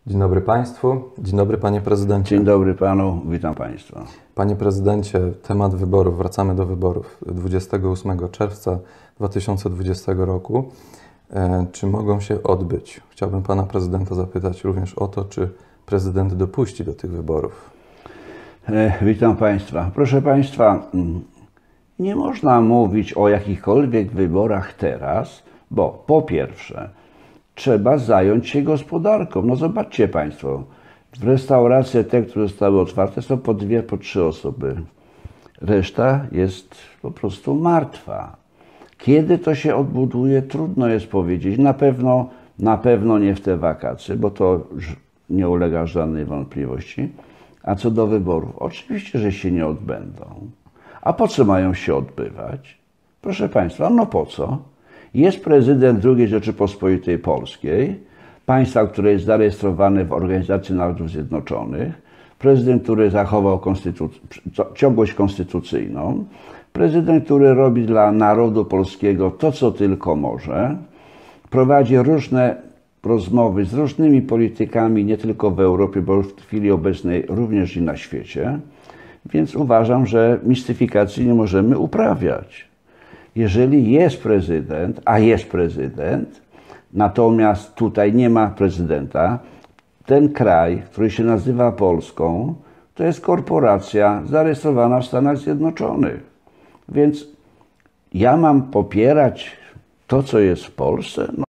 Dzień dobry Państwu, dzień dobry Panie Prezydencie. Dzień dobry Panu, witam Państwa. Panie Prezydencie, temat wyborów, wracamy do wyborów 28 czerwca 2020 roku. Czy mogą się odbyć? Chciałbym Pana Prezydenta zapytać również o to, czy Prezydent dopuści do tych wyborów. Witam Państwa. Proszę Państwa, nie można mówić o jakichkolwiek wyborach teraz, bo po pierwsze trzeba zająć się gospodarką. No zobaczcie Państwo, w restauracje te, które zostały otwarte, są po 2, po 3 osoby. Reszta jest po prostu martwa. Kiedy to się odbuduje, trudno jest powiedzieć. Na pewno nie w te wakacje, bo to już nie ulega żadnej wątpliwości. A co do wyborów, oczywiście, że się nie odbędą. A po co mają się odbywać? Proszę Państwa, no po co? Jest prezydent II Rzeczypospolitej Polskiej, państwa, które jest zarejestrowane w Organizacji Narodów Zjednoczonych, prezydent, który zachował ciągłość konstytucyjną, prezydent, który robi dla narodu polskiego to, co tylko może, prowadzi różne rozmowy z różnymi politykami, nie tylko w Europie, bo w chwili obecnej również i na świecie, więc uważam, że mistyfikacji nie możemy uprawiać. Jeżeli jest prezydent, a jest prezydent, natomiast tutaj nie ma prezydenta, ten kraj, który się nazywa Polską, to jest korporacja zarejestrowana w Stanach Zjednoczonych. Więc ja mam popierać to, co jest w Polsce? No.